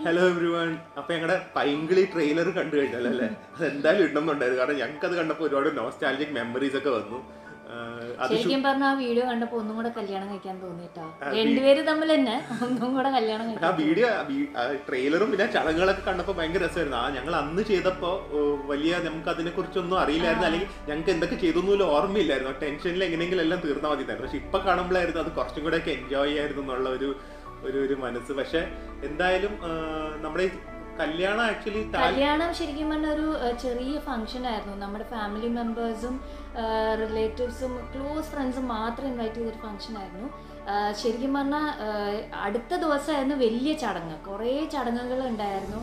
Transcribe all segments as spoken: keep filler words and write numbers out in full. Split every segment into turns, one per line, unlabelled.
Hello everyone. അപ്പോൾ ഞങ്ങളുടെ പൈങ്കിളി trailer കണ്ടു കഴിഞ്ഞാലല്ലേ അത് എന്തായാലും ഇടണമെന്നുണ്ടായിരുന്നു. കാരണം ഞങ്ങൾക്ക് അത് കണ്ടപ്പോൾ ഒരുപാട് നോസ്റ്റാൾജിക് മെമ്മറീസ് ഒക്കെ വന്നു.
ശരിക്കും പറഞ്ഞാൽ ആ വീഡിയോ കണ്ടപ്പോൾ ഒന്നും കൂടെ കല്യാണം കഴിക്കാൻ തോന്നിട്ടോ. രണ്ടുപേര് തമ്മിൽ തന്നെ ഒന്നും കൂടെ കല്യാണം കഴിക്കാൻ.
ആ വീഡിയോ ട്രെയിലറും പിന്നെ ചടങ്ങുകളൊക്കെ കണ്ടപ്പോൾ ഭയങ്കര രസമായിരുന്നു. ആ ഞങ്ങൾ അന്ന് ചെയ്തപ്പോൾ വലിയ നമുക്ക് അതിനെ കുറിച്ചൊന്നും അറിയില്ലായിരുന്നു, അല്ലെങ്കിൽ ഞങ്ങൾക്ക് എന്തൊക്കെ ചെയ്തൊന്നും ഓർമ്മയില്ലായിരുന്നു. ടെൻഷനിൽ എങ്ങനെയെങ്കിലും എല്ലാം തീർന്നാൽ മതിയായിരുന്നു. പക്ഷെ ഇപ്പൊ കാണുമ്പോഴായിരുന്നു അത് കുറച്ചും കൂടെ ഒക്കെ എൻജോയ് ചെയ്യായിരുന്നു എന്നുള്ള ഒരു ഒരു ഒരു മനസ്സ്. പക്ഷെ എന്തായാലും നമ്മുടെ കല്യാണം ആക്ച്വലി
കല്യാണം ശരിക്കും പറഞ്ഞ ഒരു ചെറിയ ഫംഗ്ഷൻ ആയിരുന്നു. നമ്മുടെ ഫാമിലി മെമ്പേഴ്സും റിലേറ്റീവ്സും ക്ലോസ് ഫ്രണ്ട്സും മാത്രം ഇൻവൈറ്റ് ചെയ്തൊരു ഫംഗ്ഷൻ ആയിരുന്നു. ശരിക്കും പറഞ്ഞാൽ അടുത്ത ദിവസമായിരുന്നു വലിയ ചടങ്ങ്. കുറേ ചടങ്ങുകൾ ഉണ്ടായിരുന്നു.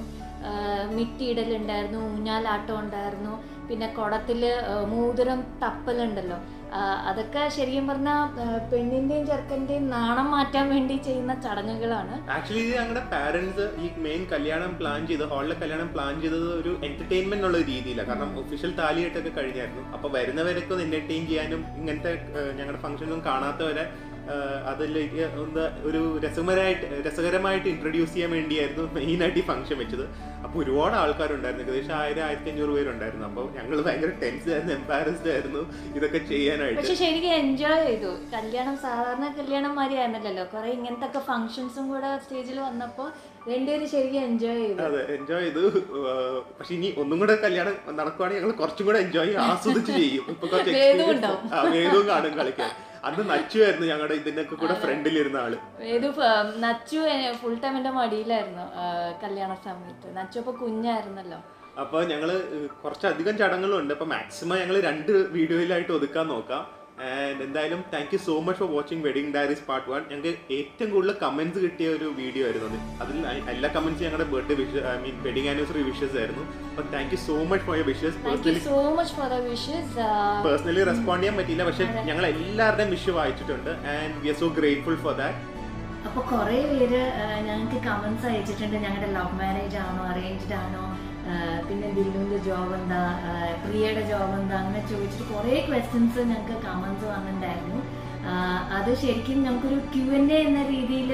മിറ്റിയിടലുണ്ടായിരുന്നു, ഊഞ്ഞാലാട്ടം ഉണ്ടായിരുന്നു, പിന്നെ കുടത്തിൽ മോതിരം തപ്പലുണ്ടല്ലോ. അതൊക്കെ ശരിക്കും പറഞ്ഞാൽ പെണ്ണിന്റെയും ചെറുക്കന്റെയും നാണം മാറ്റാൻ വേണ്ടി ചെയ്യുന്ന ചടങ്ങുകളാണ്.
ആക്ച്വലി ഞങ്ങളുടെ പാരന്റ്സ് ഈ മെയിൻ കല്യാണം പ്ലാൻ ചെയ്ത് ഹാളിലെ കല്യാണം പ്ലാൻ ചെയ്തത് ഒരു എന്റർടൈൻമെന്റ് ഉള്ള രീതിയിലാണ്. കാരണം ഒഫീഷ്യൽ താലിയായിട്ടൊക്കെ കഴിഞ്ഞായിരുന്നു. അപ്പൊ വരുന്നവരൊക്കെ ഒന്ന് എന്റർടൈൻ ചെയ്യാനും ഇങ്ങനത്തെ ഞങ്ങളുടെ ഫംഗ്ഷനൊന്നും കാണാത്തവരെ അതിലേക്ക് ഒന്ന് ഒരു രസകരമായിട്ട് രസകരമായിട്ട് ഇൻട്രൊഡ്യൂസ് ചെയ്യാൻ വേണ്ടിയായിരുന്നു മെയിനായിട്ട് ഈ ഫംഗ്ഷൻ വെച്ചത്. അപ്പോൾ ഒരുപാട് ആൾക്കാരുണ്ടായിരുന്നു, ഏകദേശം ആയിരം ആയിരത്തി അഞ്ഞൂറ് പേരുണ്ടായിരുന്നു. അപ്പോൾ ഞങ്ങൾ ഭയങ്കര ടെൻസ്ഡ് ആയിരുന്നു, എംബാരസ്ഡ് ആയിരുന്നു ഇതൊക്കെ ചെയ്യാനായിട്ട്.
പക്ഷെ ശരിക്കും എൻജോയ് ചെയ്തു. കല്യാണം സാധാരണ കല്യാണം മാതിരി ആയിരുന്നല്ലോ, കുറെ ഇങ്ങനത്തെ ഒക്കെ ഫംഗ്ഷൻസും കൂടെ സ്റ്റേജിൽ വന്നപ്പോൾ രണ്ടുപേരും ശരിക്കും എൻജോയ് ചെയ്തു.
അതെ, എൻജോയ് ചെയ്തു. പക്ഷെ ഇനി ഒന്നും കൂടെ കല്യാണം നടക്കുവാണെങ്കിൽ ഞങ്ങൾ കുറച്ചും കൂടെ എൻജോയ് ആസ്വദിച്ച് ചെയ്യും. ഇപ്പൊ കുറച്ച് വേദവും കാണും കളിക്കാൻ. അന്ന് നച്ചു ആയിരുന്നു ഞങ്ങളുടെ ഇതിനൊക്കെ കൂടെ ഫ്രണ്ടിലിരുന്ന ആള്.
ഏത് നച്ചു ഫുൾ ടൈം എന്റെ മടിയിലായിരുന്നു കല്യാണ സമയത്ത്. നച്ചു അപ്പൊ കുഞ്ഞായിരുന്നല്ലോ.
അപ്പൊ ഞങ്ങള് കുറച്ചധികം ചടങ്ങുകളുണ്ട്. അപ്പൊ മാക്സിമം ഞങ്ങൾ രണ്ട് വീഡിയോയിലായിട്ട് ഒതുക്കാൻ നോക്കാം. ആൻഡ് എന്തായാലും thank you so much for watching wedding diaries part one. ഞങ്ങൾക്ക് ഏറ്റവും കൂടുതൽ കമന്റ്സ് കിട്ടിയ ഒരു വീഡിയോ ആയിരുന്നു അത്. അതിൽ എല്ലാ കമന്റ്സും ഞങ്ങളുടെ birthday wishes, I mean wedding anniversary wishes ആയിരുന്നു. അപ്പൊ thank you so much for your wishes. Personally respond ചെയ്യാൻ പറ്റിയില്ല, പക്ഷെ ഞങ്ങൾ എല്ലാവരുടെയും വിഷ് വായിച്ചിട്ടുണ്ട്. And we are so grateful for that.
അപ്പൊ കുറെ പേര് ഞങ്ങൾക്ക് കമന്റ്സ് അയച്ചിട്ടുണ്ട്. ഞങ്ങളുടെ ലവ് മാരേജ് ആണോ അറേഞ്ച്ഡ് ആണോ, പിന്നെ ദില്ലുവിന്റെ ജോബ് എന്താ, പ്രിയയുടെ ജോബ് എന്താ, അങ്ങനെ ചോദിച്ചിട്ട് കുറെ ക്വസ്റ്റ്യൻസ് ഞങ്ങൾക്ക് കമന്റ്സ് വന്നിട്ടുണ്ടായിരുന്നു. അത് ശരിക്കും ഞങ്ങൾക്കൊരു ക്യു എൻ എ എന്ന രീതിയിൽ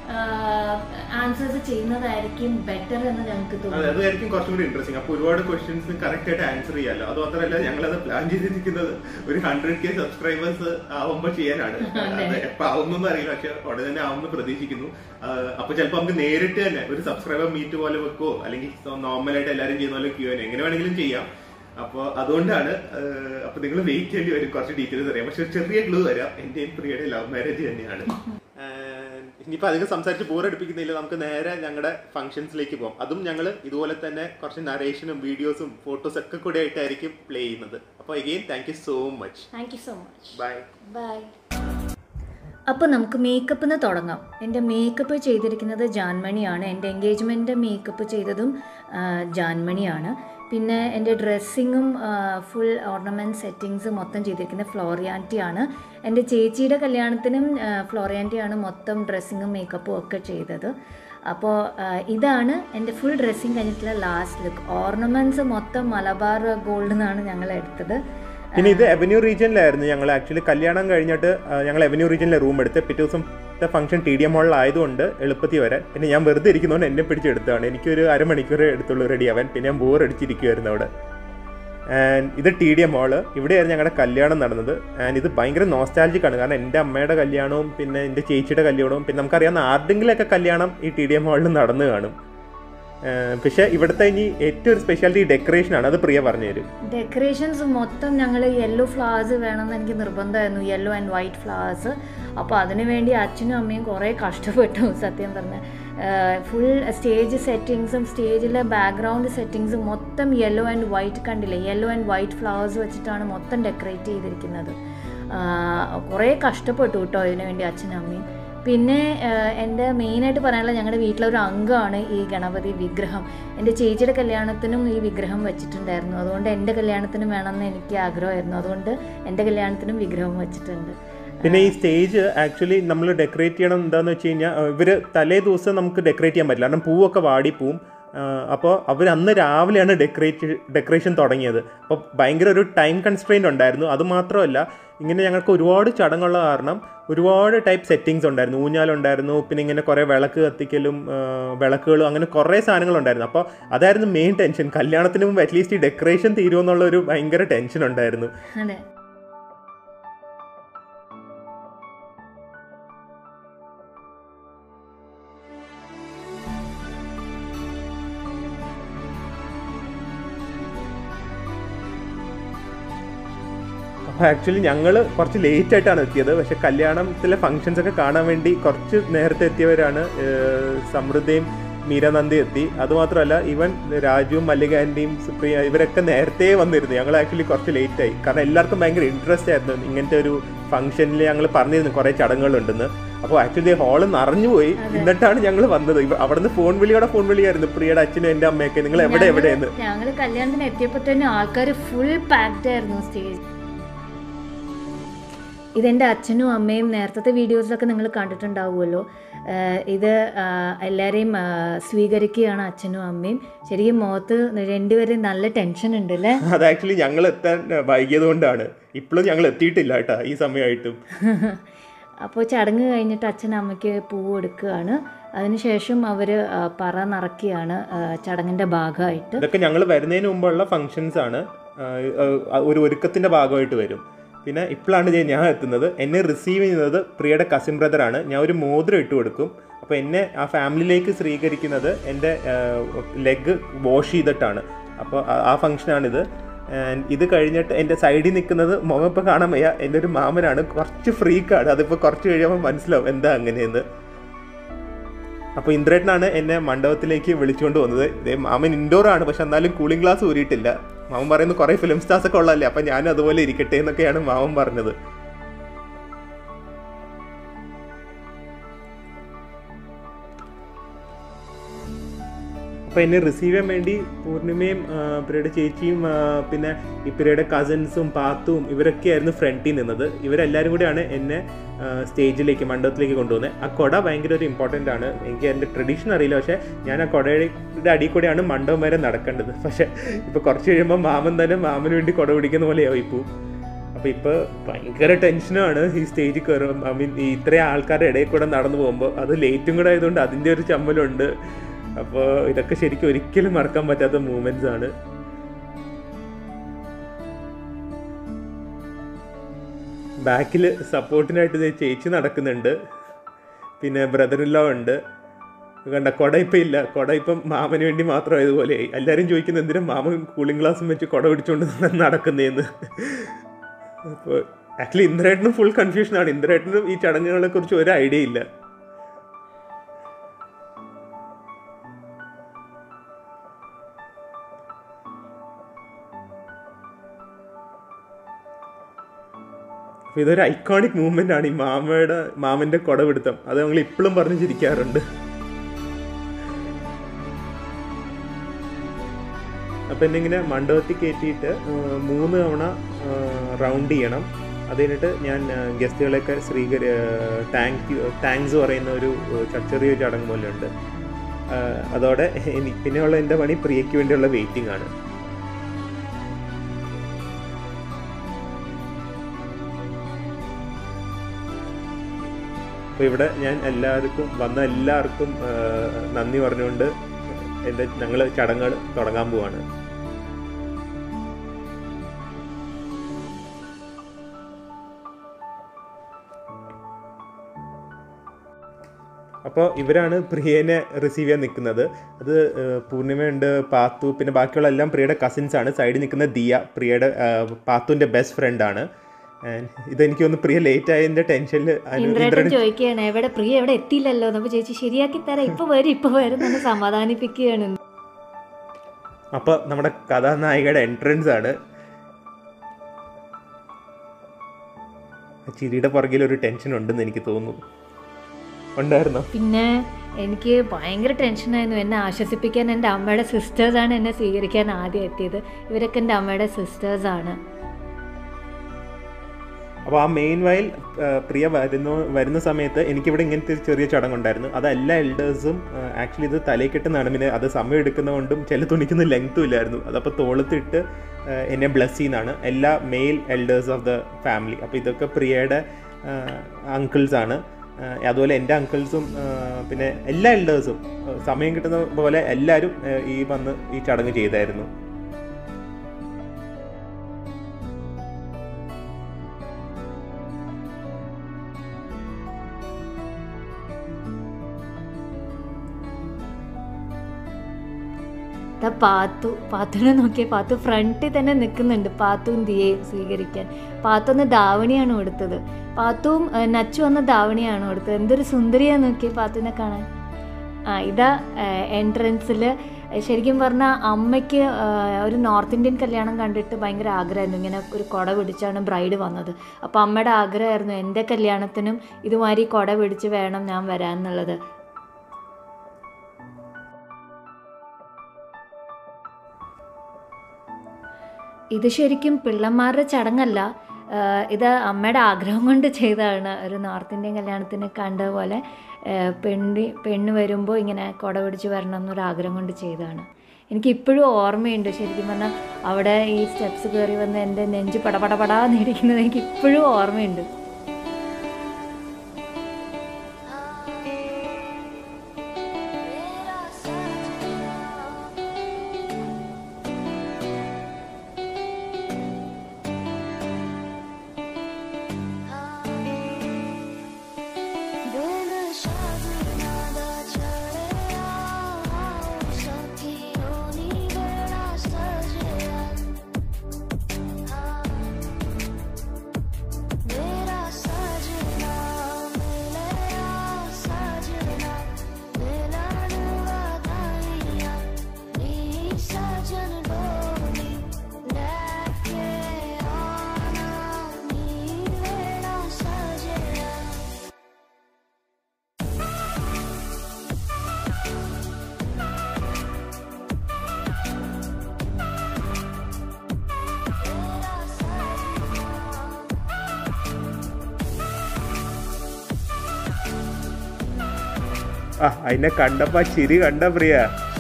ആൻസേഴ്സ് ചെയ്യുന്നതായിരിക്കും ബെറ്റർ എന്ന് ഞങ്ങൾക്ക് തോന്നുന്നു.
അതായിരിക്കും കുറച്ചും കൂടി ഇൻട്രസ്റ്റിംഗ്. അപ്പൊ ഒരുപാട് ക്വസ്റ്റ്യൻസ് കറക്റ്റ് ആയിട്ട് ആൻസർ ചെയ്യാമല്ലോ. അത് മാത്രമല്ല ഞങ്ങളത് പ്ലാൻ ചെയ്തിരിക്കുന്നത് ഒരു ഹൺഡ്രഡ് കെ സബ്സ്ക്രൈബേഴ്സ് ആവുമ്പോൾ ചെയ്യാനാണ്. എപ്പൊ ആവുന്നൊന്നും അറിയില്ല, പക്ഷെ ഉടനെ തന്നെ ആവുമെന്ന് പ്രതീക്ഷിക്കുന്നു. അപ്പൊ ചിലപ്പോൾ നമുക്ക് നേരിട്ട് തന്നെ ഒരു സബ്സ്ക്രൈബർ മീറ്റ് പോലെ വെക്കോ, അല്ലെങ്കിൽ നോർമലായിട്ട് എല്ലാവരും ചെയ്യുന്ന പോലെ ക്യൂ എൻ എങ്ങനെ വേണമെങ്കിലും ചെയ്യാം. അപ്പോൾ അതുകൊണ്ടാണ് അപ്പൊ നിങ്ങൾ വെയിറ്റ് ചെയ്യേണ്ടി വരും കുറച്ച് ഡീറ്റെയിൽസ് അറിയാം. പക്ഷെ ചെറിയ ക്ലൂ തരാം, എന്റെയും പ്രിയയുടെ ലവ് മാരേജ് തന്നെയാണ്. ഇനിയിപ്പോൾ അധികം സംസാരിച്ച് ബോറടിപ്പിക്കുന്നില്ല, നമുക്ക് നേരെ ഞങ്ങളുടെ ഫംഗ്ഷൻസിലേക്ക് പോകാം. അതും ഞങ്ങൾ ഇതുപോലെ തന്നെ കുറച്ച് നറേഷനും വീഡിയോസും ഫോട്ടോസ് ഒക്കെ കൂടെ ആയിട്ടായിരിക്കും പ്ലേ ചെയ്യുന്നത്. അപ്പോൾ again thank you so much.
Thank you so much.
Bye
bye. അപ്പോൾ നമുക്ക് മേക്കപ്പിന് തുടങ്ങാം. എൻ്റെ മേക്കപ്പ് ചെയ്തിരിക്കുന്നത് ജാൻമണിയാണ്. എൻ്റെ എൻഗേജ്മെൻറ്റ് മേക്കപ്പ് ചെയ്തതും ജാൻമണിയാണ്. പിന്നെ എൻ്റെ ഡ്രസ്സിങ്ങും ഫുൾ ഓർണമെൻറ്റ് സെറ്റിങ്സ് മൊത്തം ചെയ്തിരിക്കുന്നത് ഫ്ലോറിയാൻറ്റിയാണ്. എൻ്റെ ചേച്ചിയുടെ കല്യാണത്തിനും ഫ്ലോറിയാൻറ്റിയാണ് മൊത്തം ഡ്രസ്സിങ്ങും മേക്കപ്പും ഒക്കെ ചെയ്തത്. അപ്പോൾ ഇതാണ് എൻ്റെ ഫുൾ ഡ്രസ്സിങ് കഴിഞ്ഞിട്ടുള്ള ലാസ്റ്റ് ലുക്ക്. ഓർണമെൻറ്റ്സ് മൊത്തം മലബാർ ഗോൾഡ് നിന്നാണ് ഞങ്ങൾ എടുത്തത്.
പിന്നെ ഇത് അവന്യൂ റീജിയനിലായിരുന്നു. ഞങ്ങൾ ആക്ച്വലി കല്യാണം കഴിഞ്ഞിട്ട് ഞങ്ങൾ അവന്യൂ റീജിയനിലെ റൂം എടുത്ത് പിറ്റേ ദിവസം ഫംഗ്ഷൻ ടി ഡി എം ഹോളിലായതുകൊണ്ട് എളുപ്പത്തിൽ വരാൻ. പിന്നെ ഞാൻ വെറുതെ ഇരിക്കുന്നതുകൊണ്ട് എന്നെ പിടിച്ചെടുത്തതാണ്. എനിക്കൊരു അരമണിക്കൂർ എടുത്തുള്ളൂ റെഡി ആവാൻ. പിന്നെ ഞാൻ ബോർ അടിച്ചിരിക്കുമായിരുന്നു അവിടെ. ആൻഡ് ഇത് ടി ഡി എം ഹോള്, ഇവിടെയായിരുന്നു ഞങ്ങളുടെ കല്യാണം നടന്നത്. ആൻഡ് ഇത് ഭയങ്കര നോസ്റ്റാൾജിക് ആണ്. കാരണം എൻ്റെ അമ്മയുടെ കല്യാണവും പിന്നെ എൻ്റെ ചേച്ചിയുടെ കല്യാണവും പിന്നെ നമുക്കറിയാവുന്ന ആരുടെങ്കിലൊക്കെ കല്യാണം ഈ ടി ഡി എം ഹോളിൽ നടന്നു കാണും. പക്ഷെ ഇവിടുത്തെ ഇനി ഏറ്റവും ഒരു സ്പെഷ്യാലിറ്റി ഡെക്കറേഷനാണ്. അത് പ്രിയ പറഞ്ഞു തരും.
ഡെക്കറേഷൻസ് മൊത്തം ഞങ്ങൾ യെല്ലോ ഫ്ലവേഴ്സ് വേണമെന്ന് എനിക്ക് നിർബന്ധമായിരുന്നു, യെല്ലോ ആൻഡ് വൈറ്റ് ഫ്ലവേഴ്സ്. അപ്പോൾ അതിനു വേണ്ടി അച്ഛനും അമ്മയും കുറേ കഷ്ടപ്പെട്ടു സത്യം പറഞ്ഞാൽ. ഫുൾ സ്റ്റേജ് സെറ്റിങ്സും സ്റ്റേജിലെ ബാക്ക്ഗ്രൗണ്ട് സെറ്റിങ്സും മൊത്തം യെല്ലോ ആൻഡ് വൈറ്റ് കണ്ടില്ലേ, യെല്ലോ ആൻഡ് വൈറ്റ് ഫ്ലവേഴ്സ് വെച്ചിട്ടാണ് മൊത്തം ഡെക്കറേറ്റ് ചെയ്തിരിക്കുന്നത്. കുറേ കഷ്ടപ്പെട്ടു കേട്ടോ ഇതിനു വേണ്ടി അച്ഛനും അമ്മയും. പിന്നെ എൻ്റെ മെയിനായിട്ട് പറയാനുള്ളത് ഞങ്ങളുടെ വീട്ടിലൊരു അംഗമാണ് ഈ ഗണപതി വിഗ്രഹം. എൻ്റെ ചേച്ചിയുടെ കല്യാണത്തിനും ഈ വിഗ്രഹം വെച്ചിട്ടുണ്ടായിരുന്നു. അതുകൊണ്ട് എൻ്റെ കല്യാണത്തിനും വേണമെന്ന് എനിക്ക് ആഗ്രഹമായിരുന്നു. അതുകൊണ്ട് എൻ്റെ കല്യാണത്തിനും വിഗ്രഹം വെച്ചിട്ടുണ്ട്.
പിന്നെ ഈ സ്റ്റേജ് ആക്ച്വലി നമ്മൾ ഡെക്കറേറ്റ് ചെയ്യണം എന്താണെന്ന് വെച്ച് കഴിഞ്ഞാൽ ഇവർ തലേ ദിവസം നമുക്ക് ഡെക്കറേറ്റ് ചെയ്യാൻ പറ്റില്ല. കാരണം പൂവൊക്കെ വാടിപ്പോവും. അപ്പോൾ അവർ അന്ന് രാവിലെയാണ് ഡെക്കറേറ്റ് ഡെക്കറേഷൻ തുടങ്ങിയത്. അപ്പോൾ ഭയങ്കര ഒരു ടൈം കൺസ്ട്രെയിൻ്റ് ഉണ്ടായിരുന്നു. അതുമാത്രമല്ല ഇങ്ങനെ ഞങ്ങൾക്ക് ഒരുപാട് ചടങ്ങുള്ള കാരണം ഒരുപാട് ടൈപ്പ് സെറ്റിങ്സ് ഉണ്ടായിരുന്നു. ഊഞ്ഞാലുണ്ടായിരുന്നു, പിന്നെ ഇങ്ങനെ കുറേ വിളക്ക് കത്തിക്കലും വിളക്കുകളും അങ്ങനെ കുറേ സാധനങ്ങളുണ്ടായിരുന്നു. അപ്പോൾ അതായിരുന്നു മെയിൻ ടെൻഷൻ. കല്യാണത്തിന് മുമ്പ് അറ്റ്ലീസ്റ്റ് ഈ ഡെക്കറേഷൻ തീരുമെന്നുള്ളൊരു ഭയങ്കര ടെൻഷൻ ഉണ്ടായിരുന്നു.
അതെ.
അപ്പോൾ ആക്ച്വലി ഞങ്ങൾ കുറച്ച് ലേറ്റ് ആയിട്ടാണ് എത്തിയത്. പക്ഷെ കല്യാണത്തിലെ ഫങ്ഷൻസ് ഒക്കെ കാണാൻ വേണ്ടി കുറച്ച് നേരത്തെ എത്തിയവരാണ് സമൃദ്ധയും മീരാനന്ദി എത്തി. അതുമാത്രമല്ല ഈവൻ രാജുവും മല്ലിക ആൻറ്റിയും സുപ്രിയ ഇവരൊക്കെ നേരത്തെ വന്നിരുന്നു. ഞങ്ങൾ ആക്ച്വലി കുറച്ച് ലേറ്റായി. കാരണം എല്ലാവർക്കും ഭയങ്കര ഇൻട്രസ്റ്റ് ആയിരുന്നു ഇങ്ങനത്തെ ഒരു ഫംഗ്ഷനിൽ. ഞങ്ങൾ പറഞ്ഞിരുന്നു കുറേ ചടങ്ങുകളുണ്ടെന്ന്. അപ്പോൾ ആക്ച്വലി ഹാള് നിറഞ്ഞുപോയി. എന്നിട്ടാണ് ഞങ്ങൾ വന്നത്. അവിടുന്ന് ഫോൺ വിളിയോടെ ഫോൺ വിളിയായിരുന്നു പ്രിയയുടെ അച്ഛനും എൻ്റെ അമ്മയൊക്കെ, നിങ്ങൾ എവിടെ എവിടെയെന്ന്.
ഞങ്ങൾ കല്യാണത്തിന് എത്തിയപ്പോൾ തന്നെ ആൾക്കാർ ഫുൾ പാക്ഡ് ആയിരുന്നു സ്റ്റേജ്. ഇതെൻ്റെ അച്ഛനും അമ്മയും നേരത്തെ വീഡിയോസിലൊക്കെ നിങ്ങൾ കണ്ടിട്ടുണ്ടാവുമല്ലോ. ഇത് എല്ലാവരെയും സ്വീകരിക്കുകയാണ് അച്ഛനും അമ്മയും. ശരിക്കും മുഖത്ത് രണ്ടുപേരും നല്ല ടെൻഷൻ ഉണ്ട് അല്ലേ?
അത് ആക്ച്വലി ഞങ്ങൾ എത്താൻ വൈകിയത് കൊണ്ടാണ്. ഇപ്പോഴും ഞങ്ങൾ എത്തിയിട്ടില്ല കേട്ടോ ഈ സമയമായിട്ടും.
അപ്പോൾ ചടങ്ങ് കഴിഞ്ഞിട്ട് അച്ഛൻ അമ്മയ്ക്ക് പൂവ് എടുക്കുകയാണ്. അതിനുശേഷം അവർ പറ നിറയ്ക്കുകയാണ് ചടങ്ങിൻ്റെ ഭാഗമായിട്ട്.
ഇതൊക്കെ ഞങ്ങൾ വരുന്നതിന് മുമ്പുള്ള ഫങ്ഷൻസ് ആണ്. ഒരു ഒരുക്കത്തിൻ്റെ ഭാഗമായിട്ട് വരും. പിന്നെ ഇപ്പോഴാണ് ഞാൻ എത്തുന്നത്. എന്നെ റിസീവ് ചെയ്യുന്നത് പ്രിയയുടെ കസിൻ ബ്രദറാണ്. ഞാൻ ഒരു മോതിരം ഇട്ട് കൊടുക്കും. അപ്പോൾ എന്നെ ആ ഫാമിലിയിലേക്ക് സ്വീകരിക്കുന്നത് എൻ്റെ ലെഗ് വാഷ് ചെയ്തിട്ടാണ്. അപ്പോൾ ആ ഫംഗ്ഷനാണിത്. ഇത് കഴിഞ്ഞിട്ട് എൻ്റെ സൈഡിൽ നിൽക്കുന്നത് മുഖം ഇപ്പോൾ കാണാൻ വയ്യ, എൻ്റെ ഒരു മാമനാണ്. കുറച്ച് ഫ്രീക്കാണ്. അതിപ്പോൾ കുറച്ച് കഴിയുമ്പോൾ മനസ്സിലാവും എന്താ അങ്ങനെയെന്ന്. അപ്പോൾ ഇന്ദ്രേട്ടനാണ് എന്നെ മണ്ഡപത്തിലേക്ക് വിളിച്ചുകൊണ്ട് വന്നത്. ഇതേ മാമൻ ഇൻഡോറാണ്, പക്ഷെ എന്നാലും കൂളിംഗ് ഗ്ലാസ് ഊരിയിട്ടില്ല. മാമൻ പറയുന്നത് കുറേ ഫിലിം സ്റ്റാർസ് ഒക്കെ ഉള്ളതല്ലേ, അപ്പം ഞാനും അതുപോലെ ഇരിക്കട്ടെ എന്നൊക്കെയാണ് മാമൻ പറഞ്ഞത്. അപ്പോൾ എന്നെ റിസീവ് ചെയ്യാൻ വേണ്ടി പൂർണിമയും പിരിയുടെ ചേച്ചിയും പിന്നെ ഈ പിരിയുടെ കസിൻസും പാത്തും ഇവരൊക്കെയായിരുന്നു ഫ്രണ്ടിൽ നിന്നത്. ഇവരെല്ലാവരും കൂടെയാണ് എന്നെ സ്റ്റേജിലേക്ക് മണ്ഡപത്തിലേക്ക് കൊണ്ടുപോകുന്നത്. ആ കൊട ഭയങ്കര ഒരു ഇമ്പോർട്ടൻ്റ് ആണ്. എനിക്ക് എൻ്റെ ട്രഡീഷൻ അറിയില്ല, പക്ഷേ ഞാൻ ആ കൊടയുടെ അടിയിൽ കൂടെയാണ് മണ്ഡപം വരെ നടക്കേണ്ടത്. പക്ഷേ ഇപ്പോൾ കുറച്ച് കഴിയുമ്പോൾ മാമൻ തന്നെ മാമന് വേണ്ടി കൊട പിടിക്കുന്ന പോലെയാവും ഇപ്പോൾ. അപ്പോൾ ഇപ്പോൾ ഭയങ്കര ടെൻഷനാണ് ഈ സ്റ്റേജിൽ കയറും. ഐ മീൻ ഈ ഇത്രയും ആൾക്കാരുടെ ഇടയിൽ കൂടെ നടന്നു പോകുമ്പോൾ. അത് ലേറ്റും കൂടെ ആയതുകൊണ്ട് അതിൻ്റെ ഒരു ചമ്മലുണ്ട്. അപ്പോൾ ഇതൊക്കെ ശരിക്കും ഒരിക്കലും മറക്കാൻ പറ്റാത്ത മൂമെന്റ്സ് ആണ്. ബാക്കിൽ സപ്പോർട്ടിനായിട്ട് ചേച്ചി നടക്കുന്നുണ്ട്, പിന്നെ ബ്രദർ ഇൻ ലോ ഉണ്ട്. കണ്ട കൊട ഇപ്പം ഇല്ല. കൊട ഇപ്പം മാമന് വേണ്ടി മാത്രമായതുപോലെയായി. എല്ലാവരും ചോദിക്കുന്നത് എന്തിനും മാമൻ കൂളിംഗ് ഗ്ലാസും വെച്ച് കൊട പിടിച്ചുകൊണ്ട് നടക്കുന്നതെന്ന്. അപ്പോൾ ആക്ച്വലി ഇന്ദ്രേട്ടനും ഫുൾ കൺഫ്യൂഷനാണ്. ഇന്ദ്രേട്ടനും ഈ ചടങ്ങുകളെ കുറിച്ച് ഒരു ഐഡിയ ഇല്ല. അപ്പോൾ ഇതൊരു ഐക്കോണിക് മൂവ്മെൻ്റ് ആണ് ഈ മാമയുടെ മാമൻ്റെ കുടപിടുത്തം. അത് ഞങ്ങൾ ഇപ്പോഴും പറഞ്ഞ് ചിരിക്കാറുണ്ട്. അപ്പം എന്നെ ഇങ്ങനെ മണ്ഡപത്തിൽ കയറ്റിയിട്ട് മൂന്ന് തവണ റൗണ്ട് ചെയ്യണം. അത് കഴിഞ്ഞിട്ട് ഞാൻ ഗസ്റ്റുകളെയൊക്കെ സ്വീകരി താങ്ക് യു താങ്ക്സ് പറയുന്ന ഒരു ചെറിയ ചടങ്ങ് പോലെ ഉണ്ട്. അതോടെ എനിക്ക് പിന്നെയുള്ള എൻ്റെ പണി പ്രിയയ്ക്ക് വേണ്ടിയുള്ള വെയിറ്റിംഗ് ആണ്. അപ്പോൾ ഇവിടെ ഞാൻ എല്ലാവർക്കും വന്ന എല്ലാവർക്കും നന്ദി പറഞ്ഞുകൊണ്ട് എൻ്റെ ഞങ്ങൾ ചടങ്ങുകൾ തുടങ്ങാൻ പോവാണ്. അപ്പോൾ ഇവരാണ് പ്രിയനെ റിസീവ് ചെയ്യാൻ നിൽക്കുന്നത്. അത് പൂർണിമയുണ്ട്, പാത്തു, പിന്നെ ബാക്കിയുള്ള എല്ലാം പ്രിയയുടെ കസിൻസാണ്. സൈഡിൽ നിൽക്കുന്ന ദിയ പ്രിയയുടെ പാത്തുവിൻ്റെ ബെസ്റ്റ് ഫ്രണ്ടാണ്. ഇതെനിക്ക് ഒന്ന് പ്രിയ ലേറ്റ് ആയതിൻ്റെ ടെൻഷനിൽ
ചോദിക്കുകയാണ് എവിടെ പ്രിയ എവിടെ എത്തിയില്ലല്ലോ. അപ്പോൾ ചേച്ചി ശരിയാക്കി തരാം, ഇപ്പോൾ വരും ഇപ്പോൾ വരും എന്ന് സമാധാനിപ്പിക്കുകയാണ്.
അപ്പോൾ നമ്മുടെ കഥാനായികയുടെ എൻട്രൻസ് ആണ്. ചിരിയുടെ പുറകിൽ ഒരു ടെൻഷൻ ഉണ്ടെന്ന് എനിക്ക് തോന്നുന്നു. ഉണ്ടായിരുന്നോ?
പിന്നെ എനിക്ക് ഭയങ്കര ടെൻഷനായിരുന്നു. എന്നെ ആശ്വസിപ്പിക്കാൻ എൻ്റെ അമ്മയുടെ സിസ്റ്റേഴ്സാണ് എന്നെ സ്വീകരിക്കാൻ ആദ്യം എത്തിയത്. ഇവരൊക്കെ എൻ്റെ അമ്മയുടെ സിസ്റ്റേഴ്സാണ്.
അപ്പോൾ ആ മെയിൻ വയൽ പ്രിയ വരുന്ന വരുന്ന സമയത്ത് എനിക്കിവിടെ ഇങ്ങനത്തെ ഒരു ചെറിയ ചടങ്ങുണ്ടായിരുന്നു. അത് എല്ലാ എൽഡേഴ്സും ആക്ച്വലി ഇത് തലയിൽ കെട്ടുന്നതാണ്. പിന്നെ അത് സമയം എടുക്കുന്നതുകൊണ്ടും ചില തുണിക്കുന്ന ലെങ്ത്തും ഇല്ലായിരുന്നു. അതപ്പോൾ തോളത്തിട്ട് എന്നെ ബ്ലെസ് ചെയ്യുന്നതാണ് എല്ലാ male elders of the family. അപ്പോൾ ഇതൊക്കെ പ്രിയയുടെ അങ്കിൾസാണ്. അതുപോലെ എൻ്റെ അങ്കിൾസും പിന്നെ എല്ലാ എൽഡേഴ്സും സമയം കിട്ടുന്ന പോലെ എല്ലാവരും ഈ വന്ന് ഈ ചടങ്ങ് ചെയ്തായിരുന്നു.
പാത്തു പാത്തുവിനെ നോക്കിയ പാത്തു ഫ്രണ്ടിൽ തന്നെ നിൽക്കുന്നുണ്ട് പാത്തുവും ദിയയും സ്വീകരിക്കാൻ. പാത്തു ഒന്ന് ധാവണിയാണ് കൊടുത്തത്. പാത്തുവും നച്ചു വന്ന ധാവണിയാണ് കൊടുത്തത്. എന്തൊരു സുന്ദരിയാന്ന് നോക്കിയ പാത്തുവിനെ കാണാൻ. ആ ഇതാ എൻട്രൻസിൽ. ശരിക്കും പറഞ്ഞാൽ അമ്മയ്ക്ക് ഒരു നോർത്ത് ഇന്ത്യൻ കല്യാണം കണ്ടിട്ട് ഭയങ്കര ആഗ്രഹമായിരുന്നു. ഇങ്ങനെ ഒരു കുട പിടിച്ചാണ് ബ്രൈഡ് വന്നത്. അപ്പോൾ അമ്മയുടെ ആഗ്രഹമായിരുന്നു എൻ്റെ കല്യാണത്തിനും ഇതുമാതിരി കുട പിടിച്ച് വേണം ഞാൻ വരാമെന്നുള്ളത്. ഇത് ശരിക്കും പിള്ളമാരുടെ ചടങ്ങല്ല, ഇത് അമ്മയുടെ ആഗ്രഹം കൊണ്ട് ചെയ്തതാണ്. ഒരു നോർത്ത് ഇന്ത്യൻ കല്യാണത്തിന് കണ്ട പോലെ പെണ്ണി പെണ്ണ് വരുമ്പോൾ ഇങ്ങനെ കുട പിടിച്ച് വരണം എന്നൊരാഗ്രഹം കൊണ്ട് ചെയ്തതാണ്. എനിക്കിപ്പോഴും ഓർമ്മയുണ്ട്. ശരിക്കും പറഞ്ഞാൽ അവിടെ ഈ സ്റ്റെപ്സ് കയറി വന്ന് എൻ്റെ നെഞ്ച് പടപടപടാന്നിരിക്കുന്നത് എനിക്കിപ്പോഴും ഓർമ്മയുണ്ട്.
ആ അതിനെ കണ്ടപ്പോ ചിരി കണ്ട പ്രിയ.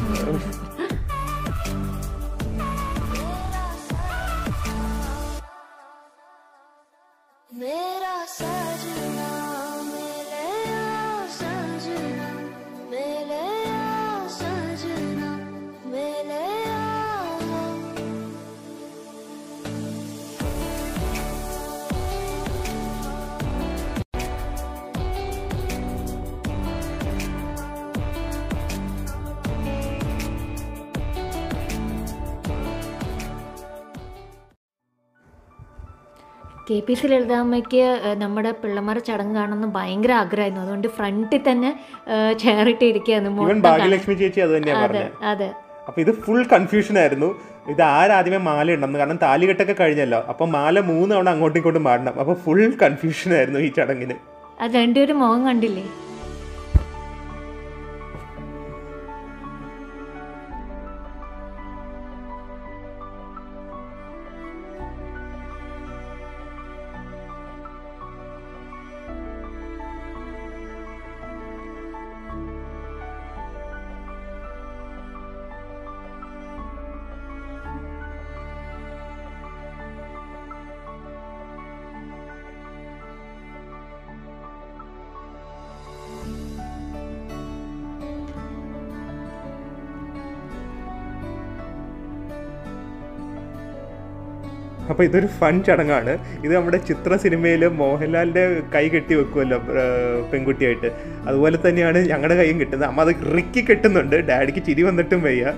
കെ പി സി ലളിതാമ്മയ്ക്ക് നമ്മുടെ പിള്ളമാർ ചടങ്ങ് കാണുന്ന ഭയങ്കര ആഗ്രഹമായിരുന്നു. അതുകൊണ്ട് ഫ്രണ്ടിൽ തന്നെ ചേറിട്ട് ഇരിക്കുകയായിരുന്നു.
ഭാഗ്യലക്ഷ്മി ചേച്ചി അത് തന്നെയാണ് പറഞ്ഞത്.
അതെ.
അപ്പൊ ഇത് ഫുൾ കൺഫ്യൂഷൻ ആയിരുന്നു. ഇത് ആരാദ്യമേ മാല ഉണ്ടെന്ന്, കാരണം താലികെട്ടൊക്കെ കഴിഞ്ഞല്ലോ. അപ്പൊ മാല മൂന്ന് തവണ അങ്ങോട്ടും ഇങ്ങോട്ടും മാറണം. അപ്പൊ ഫുൾ കൺഫ്യൂഷൻ ആയിരുന്നു ഈ ചടങ്ങിന്.
അത് രണ്ടുപേരും മുഖം കണ്ടില്ലേ?
അപ്പോൾ ഇതൊരു ഫൺ ചടങ്ങാണ്. ഇത് നമ്മുടെ ചിത്ര സിനിമയിൽ മോഹൻലാലിൻ്റെ കൈ കെട്ടി വെക്കുമല്ലോ പെൺകുട്ടിയായിട്ട്, അതുപോലെ തന്നെയാണ് ഞങ്ങളുടെ കൈയും കിട്ടുന്നത്. അമ്മ അത് റിക്കി കെട്ടുന്നുണ്ട്. ഡാഡിക്ക് ചിരി വന്നിട്ടും വയ്യ.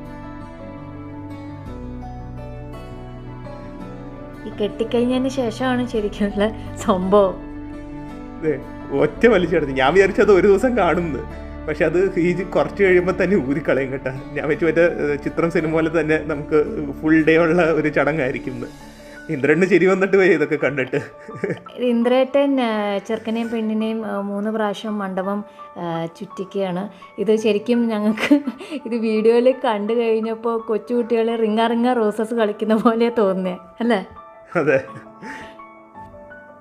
ഈ കെട്ടിക്കഴിഞ്ഞതിന് ശേഷമാണ് ശരിക്കുള്ള സംഭവം.
ഒറ്റ വലിച്ചെടുത്ത് ഞാൻ വിചാരിച്ചത് ഒരു ദിവസം കാണുന്നു, പക്ഷെ അത് ഈ കുറച്ച് കഴിയുമ്പോൾ തന്നെ ഊരിക്കളയും കേട്ടോ. ഞാൻ വെച്ച് മറ്റേ ചിത്രം സിനിമ പോലെ തന്നെ നമുക്ക് ഫുൾ ഡേ ഉള്ള ഒരു ചടങ്ങായിരിക്കും. ഇന്ദ്രന് ചിരി വന്നിട്ട് പോയി ഇതൊക്കെ കണ്ടിട്ട്.
ഇന്ദ്രേട്ടൻ ചെറുക്കനെയും പെണ്ണിനെയും മൂന്ന് പ്രാവശ്യം മണ്ഡപം ചുറ്റിക്കുകയാണ്. ഇത് ശരിക്കും ഞങ്ങൾക്ക് ഇത് വീഡിയോയിൽ കണ്ടു കഴിഞ്ഞപ്പോൾ കൊച്ചുകുട്ടികൾ റിങ്ങ റിങ്ങ റോസസ് കളിക്കുന്ന പോലെ തോന്നുന്നേ അല്ലേ?
അതെ.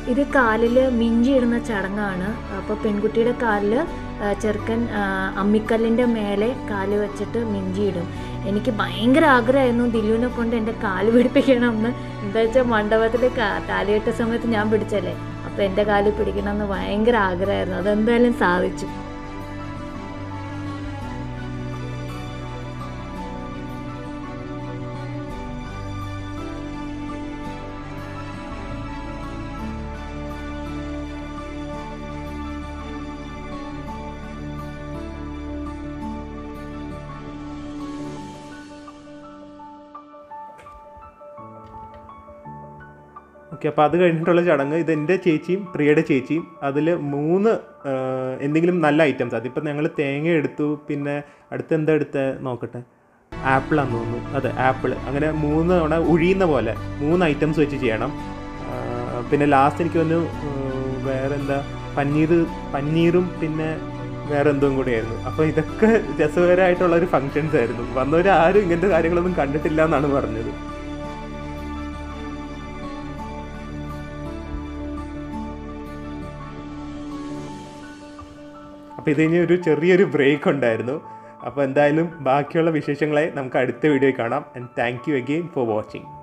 ഇത് കാലിൽ മിഞ്ചി ഇടുന്ന ചടങ്ങാണ്. അപ്പോൾ പെൺകുട്ടിയുടെ കാലിൽ ചെറുക്കൻ അമ്മിക്കല്ലിൻ്റെ മേലെ കാല് വെച്ചിട്ട് മിഞ്ചി ഇടും. എനിക്ക് ഭയങ്കര ആഗ്രഹമായിരുന്നു ദിലുവിനെ കൊണ്ട് എൻ്റെ കാല് പിടിപ്പിക്കണമെന്ന്. എന്താ വെച്ചാൽ മണ്ഡപത്തിൽ താലികെട്ട സമയത്ത് ഞാൻ പിടിച്ചല്ലേ, അപ്പോൾ എൻ്റെ കാല് പിടിക്കണമെന്ന് ഭയങ്കര ആഗ്രഹമായിരുന്നു. അതെന്തായാലും സാധിച്ചു.
ഓക്കെ, അപ്പോൾ അത് കഴിഞ്ഞിട്ടുള്ള ചടങ്ങ് ഇതെൻ്റെ ചേച്ചിയും പ്രിയയുടെ ചേച്ചിയും. അതിൽ മൂന്ന് എന്തെങ്കിലും നല്ല ഐറ്റംസ്, അതിപ്പോൾ ഞങ്ങൾ തേങ്ങ എടുത്തു, പിന്നെ അടുത്ത് എന്താ എടുത്ത് നോക്കട്ടെ, ആപ്പിളാന്ന് തോന്നുന്നു, അതെ ആപ്പിൾ, അങ്ങനെ മൂന്ന് തവണ ഒഴിയുന്ന പോലെ മൂന്ന് ഐറ്റംസ് വെച്ച് ചെയ്യണം. പിന്നെ ലാസ്റ്റ് എനിക്ക് വന്ന് വേറെ എന്താ പന്നീർ പന്നീറും പിന്നെ വേറെ എന്തോം കൂടിയായിരുന്നു. അപ്പോൾ ഇതൊക്കെ രസകരമായിട്ടുള്ളൊരു ഫങ്ഷൻസ് ആയിരുന്നു. വന്നവരാരും ഇങ്ങനത്തെ കാര്യങ്ങളൊന്നും കണ്ടിട്ടില്ല എന്നാണ് പറഞ്ഞത്. അപ്പോൾ ഇത് കഴിഞ്ഞ് ഒരു ചെറിയൊരു ബ്രേക്ക് ഉണ്ടായിരുന്നു. അപ്പോൾ എന്തായാലും ബാക്കിയുള്ള വിശേഷങ്ങളെ നമുക്ക് അടുത്ത വീഡിയോയിൽ കാണാം. And thank you again for watching.